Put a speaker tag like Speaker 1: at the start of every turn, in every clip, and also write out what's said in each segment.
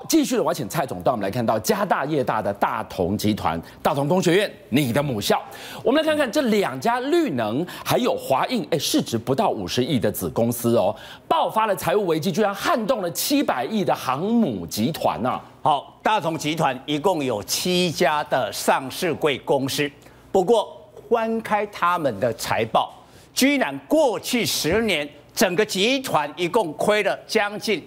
Speaker 1: 继续的，我要请蔡总带我们来看到家大业大的大同集团、大同工学院，你的母校。我们来看看这两家绿能还有华映，市值不到50亿的子公司哦，爆发了财务危机，居然撼动了700亿的航母集团啊！
Speaker 2: 好，大同集团一共有7家的上市柜公司，不过翻开他们的财报，居然过去10年。整个集团一共亏了将近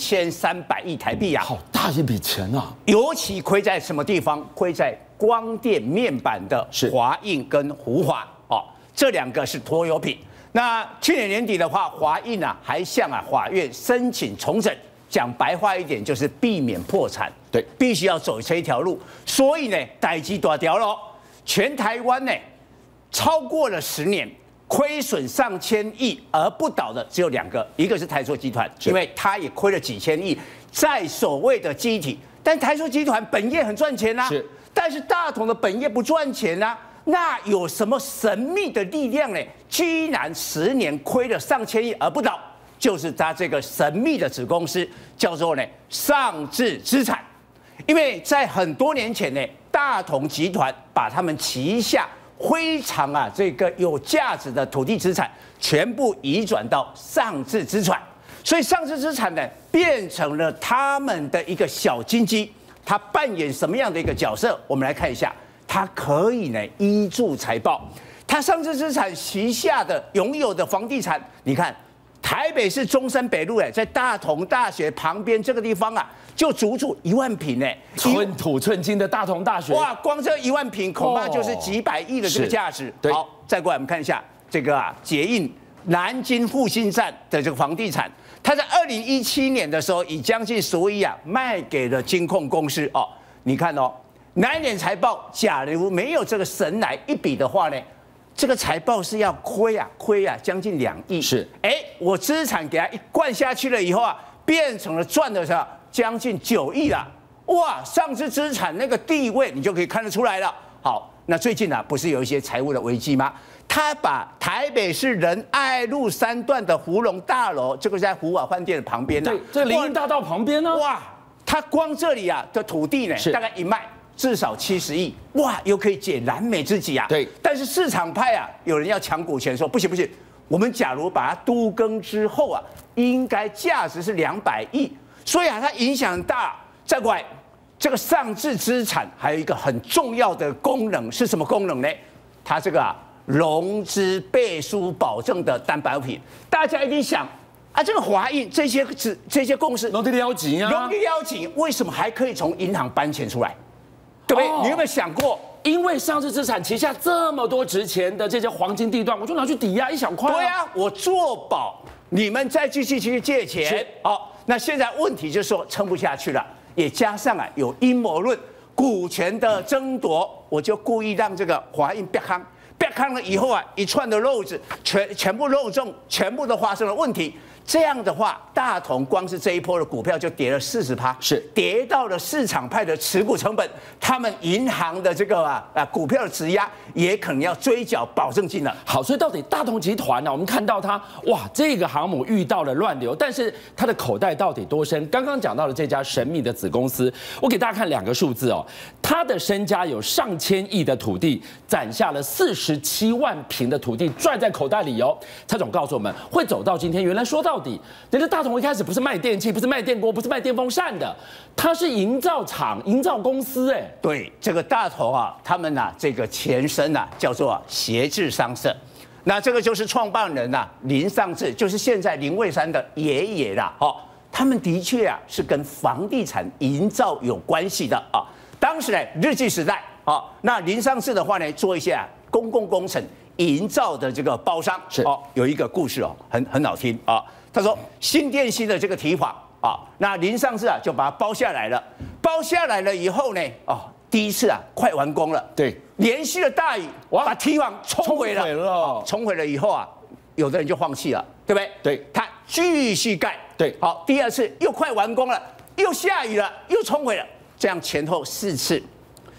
Speaker 2: 1300亿台币啊，
Speaker 1: 好大一笔钱啊！
Speaker 2: 尤其亏在什么地方？亏在光电面板的华映跟湖华哦，这2个是拖油瓶。那去年年底的话，华映啊还向法院申请重整，讲白话一点就是避免破产，
Speaker 1: 对，
Speaker 2: 必须要走这一条路。所以呢，代志大条咯，全台湾呢超过了10年。亏损上千亿而不倒的只有2个，一个是台塑集团，因为它也亏了几千亿，在所谓的基体，但台塑集团本业很赚钱啊，但是大同的本业不赚钱啊，那有什么神秘的力量呢？居然10年亏了上千亿而不倒，就是它这个神秘的子公司叫做呢上智资产，因为在很多年前呢，大同集团把他们旗下非常这个有价值的土地资产全部移转到上智资产，所以上智资产呢变成了他们的一个小金鸡。它扮演什么样的一个角色？我们来看一下，它可以呢依注财报，它上智资产旗下的拥有的房地产，你看台北市中山北路在大同大学旁边这个地方啊。就足足1万坪
Speaker 1: 寸土寸金的大同大学，
Speaker 2: 哇，光这1万坪恐怕就是几百亿的这个价值。好，再过来我们看一下这个捷运南京复兴站的这个房地产，它在2017年的时候以将近15亿卖给了金控公司哦。你看哦，那一年财报假如没有这个神来一笔的话呢，这个财报是要亏将近2亿。
Speaker 1: 是，
Speaker 2: 我资产给它一灌下去了以后变成了赚的是将近9亿啦，哇！上智资产那个地位你就可以看得出来了。好，那最近不是有一些财务的危机吗？他把台北市仁爱路3段的福隆大楼，这个在福华饭店的旁边
Speaker 1: 对，这林荫大道旁边呢。
Speaker 2: 哇，他光这里的土地呢，大概一卖至少70亿，哇，又可以解燃眉之急啊。
Speaker 1: 对，
Speaker 2: 但是市场派有人要抢股权，说不行，我们假如把它都更之后应该价值是200亿。所以它影响很大。再过来，这个上智资产还有一个很重要的功能是什么功能呢？它这个融资背书保证的担保品。大家一定想这个华映这些公司
Speaker 1: 容易了解啊，
Speaker 2: 容易了解，为什么还可以从银行搬钱出来？对不对？你有没有想过？
Speaker 1: 因为上智资产旗下这么多值钱的这些黄金地段，我就拿去抵押一小块。
Speaker 2: 对啊，我做保，你们再继续去借钱。好。那现在问题就是说撑不下去了，也加上有阴谋论、股权的争夺，我就故意让这个华映别康了以后一串的漏子全部漏中，全部都发生了问题。这样的话，大同光是这一波的股票就跌了40%，
Speaker 1: 是跌
Speaker 2: 到了市场派的持股成本，他们银行的这个股票的质押也可能要追缴保证金了。
Speaker 1: 好，所以到底大同集团我们看到它这个航母遇到了乱流，但是它的口袋到底多深？刚刚讲到的这家神秘的子公司，我给大家看2个数字它的身家有上千亿的土地，攒下了47万坪的土地攥在口袋里蔡总告诉我们，会走到今天，原来说到底，人家大同一开始不是卖电器，不是卖电锅，不是卖电风扇的，它是营造厂、营造公司。
Speaker 2: 对，这个大同他们这个前身叫做协智商社，那这个就是创办人林尚志，就是现在林蔚山的爷爷啦。他们的确是跟房地产营造有关系的当时日据时代那林尚志的话呢，做一些公共工程营造的这个包商是有一个故事很好听他说新店溪的这个堤防那林尚志就把它包下来了，包下来了以后呢第一次快完工了，
Speaker 1: 对，
Speaker 2: 连续的大雨把堤防冲毁了，冲毁了以后有的人就放弃了，对不对？
Speaker 1: 对，
Speaker 2: 他继续盖，
Speaker 1: 对，
Speaker 2: 好，第2次又快完工了，又下雨了，又冲毁了，这样前后4次，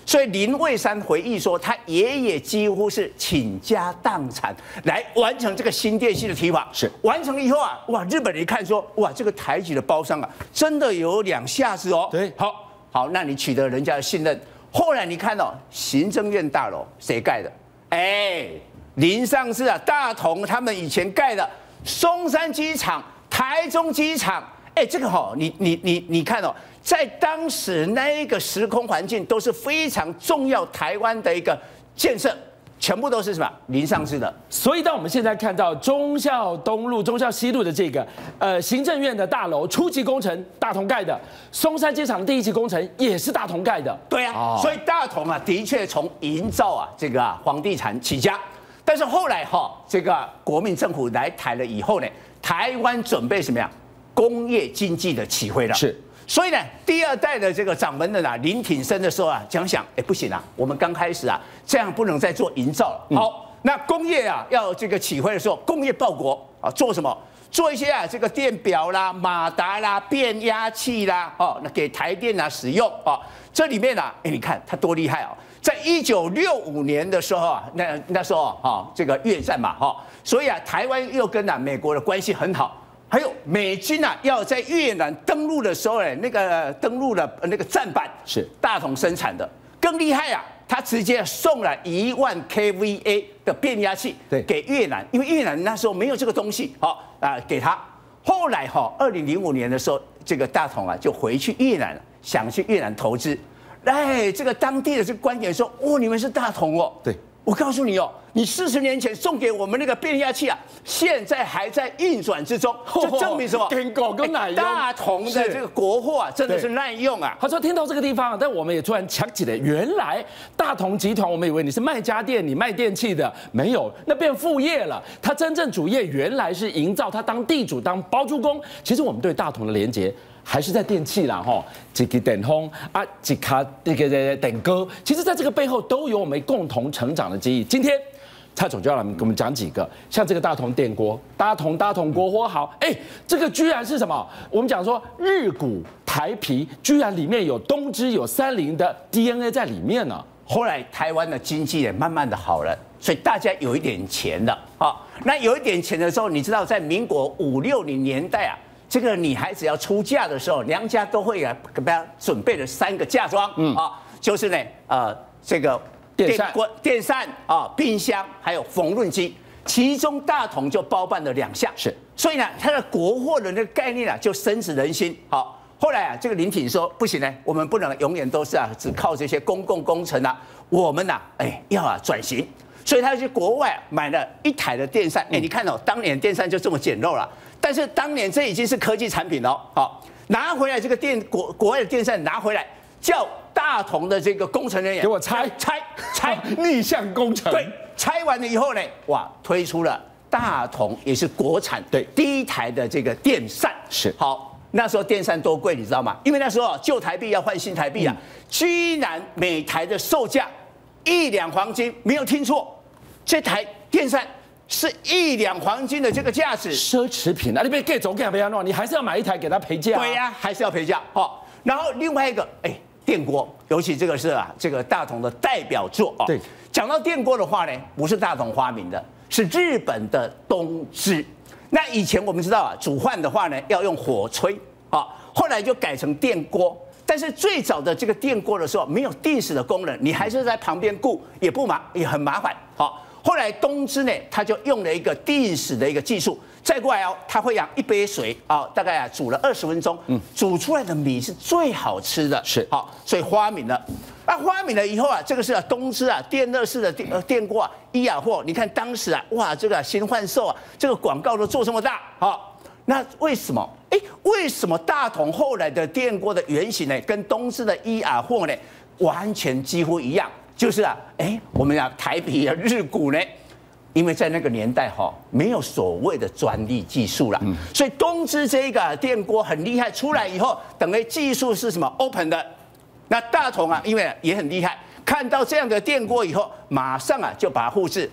Speaker 2: 所以林蔚山回忆说，他爷爷几乎是倾家荡产来完成这个新电系的提法。
Speaker 1: 是
Speaker 2: 完成了以后啊，哇，日本人一看说，哇，这个台积的包商啊，真的有2下子哦。
Speaker 1: 对，
Speaker 2: 好，那你取得人家的信任。后来你看到行政院大楼谁盖的？林上是啊，大同他们以前盖的松山机场、台中机场。这个你看哦，在当时那一个时空环境都是非常重要台湾的一个建设，全部都是什么林上市的。
Speaker 1: 所以当我们现在看到忠孝东路、忠孝西路的这个行政院的大楼初级工程大同盖的，松山机场第1期工程也是大同盖的。
Speaker 2: 对啊，所以大同啊的确从营造啊这个房地产起家，但是后来这个国民政府来台了以后呢，台湾准备什么样？工业经济的起飞了，
Speaker 1: 是，
Speaker 2: 所以呢，第2代的这个掌门人林挺生的时候啊，想，不行啊，我们刚开始啊，这样不能再做营造了。好，那工业啊要这个起飞的时候，工业报国啊，做什么？做一些啊这个电表啦、马达啦、变压器啦，那给台电啊使用啊。这里面啊，你看它多厉害啊！在1965年的时候啊，那时候这个越战嘛，所以啊，台湾又跟美国的关系很好。还有美军啊，要在越南登陆的时候，那个登陆的那个站板
Speaker 1: 是
Speaker 2: 大同生产的，更厉害啊！他直接送了1万 kVA 的变压器给越南，因为越南那时候没有这个东西，给他。后来2005年的时候，这个大同啊就回去越南了，想去越南投资。这个当地的这个官员说：“你们是大同哦。”
Speaker 1: 对。
Speaker 2: 我告诉你你40年前送给我们那个变压器啊，现在还在运转之中，这证明什么？大同的这个国货啊，真的是耐用啊。
Speaker 1: 他说听到这个地方，但我们也突然想起来，原来大同集团，我们以为你是卖家电，你卖电器的，没有，那变副业了。他真正主业原来是营造，他当地主，当包租公。其实我们对大同的连结还是在电器啦，几个电风啊，几卡这个电锅，其实在这个背后都有我们共同成长的记忆。今天蔡总就要来给我们讲几个，像这个大同电锅、大同国货好，这个居然是什么？我们讲说日股台啤，居然里面有东芝、有30的 DNA 在里面呢。
Speaker 2: 后来台湾的经济也慢慢的好了，所以大家有一点钱了那有一点钱的时候，你知道在民国50、60年代啊。这个女孩子要出嫁的时候，娘家都会给她准备了3个嫁妆就是呢，这个电扇冰箱，还有缝纫机，其中大同就包办了2项。
Speaker 1: 是，
Speaker 2: 所以呢，它的国货的那个概念啊，就深植人心。后来啊，这个林挺说不行呢，我们不能永远都是只靠这些公共工程啊，我们要转型。所以他去国外买了1台的电扇，你看当年电扇就这么简陋了。但是当年这已经是科技产品了，拿回来这个国外的电扇拿回来，叫大同的这个工程人员
Speaker 1: 给我拆逆向工程。
Speaker 2: 对，拆完了以后呢，哇，推出了大同也是国产第1台的这个电扇。
Speaker 1: 是
Speaker 2: 好，那时候电扇多贵，你知道吗？因为那时候旧台币要换新台币啊，居然每台的售价1两黄金，没有听错，这台电扇。是1两黄金的这个价值，
Speaker 1: 奢侈品啊！你被给走给不要弄，你还是要买1台给他赔价。
Speaker 2: 对呀，还是要赔价。然后另外一个，电锅，尤其这个是这个大同的代表作
Speaker 1: 对，
Speaker 2: 讲到电锅的话呢，不是大同发明的，是日本的东芝。那以前我们知道煮饭的话呢，要用火炊后来就改成电锅。但是最早的这个电锅的时候，没有定时的功能，你还是在旁边顾，也很麻烦。后来东芝呢，它就用了一个定时的一个技术，再过来它会让1杯水大概煮了20分钟，煮出来的米是最好吃的，
Speaker 1: 是
Speaker 2: 所以发明了。发明了以后这个是东芝电热式的电锅伊雅霍，你看当时哇，这个新换售这个广告都做这么大那为什么？为什么大同后来的电锅的原型呢，跟东芝的伊雅霍呢，完全几乎一样？就是我们台啤日股呢，因为在那个年代没有所谓的专利技术啦，所以东芝这个电锅很厉害，出来以后等于技术是什么 open 的。那大同因为也很厉害，看到这样的电锅以后，马上就把它复制，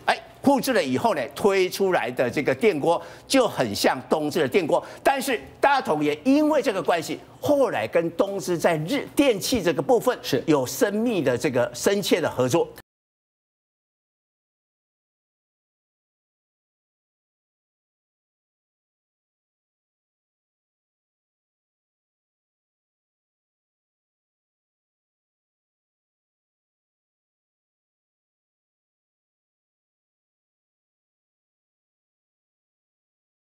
Speaker 2: 复制了以后呢，推出来的这个电锅就很像东芝的电锅，但是大同也因为这个关系，后来跟东芝在电器这个部分
Speaker 1: 是
Speaker 2: 有深密的这个深切的合作。